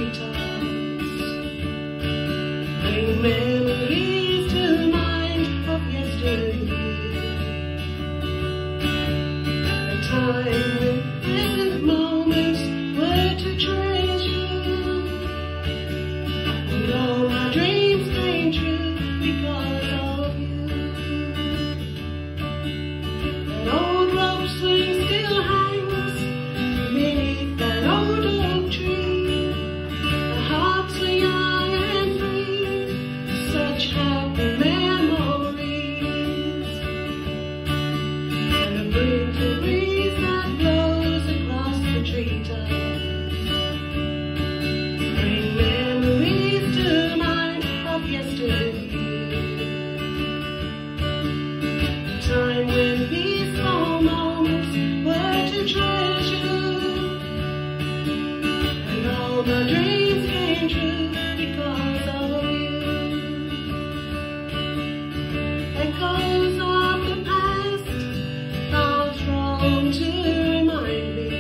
treetops. Bring memories to mind of yesteryear, a time when present moments were to treasure, and all my dreams came true because of you. That old rope swing still hangs beneath that old oak tree. The hearts are young and free, such happy memories. And the winter breeze that blows across the treetops, bring memories to mind of yesteryear, a time when peaceful moments were to treasure, and all my dreams came true because of you. Echoes of the past, thoughts wrong to remind me,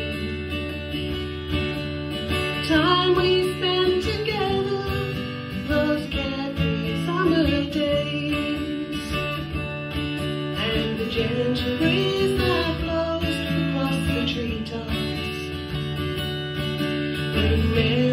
time we spent together, those carefree summer days, and the gentle breeze that blows across the treetops. Bring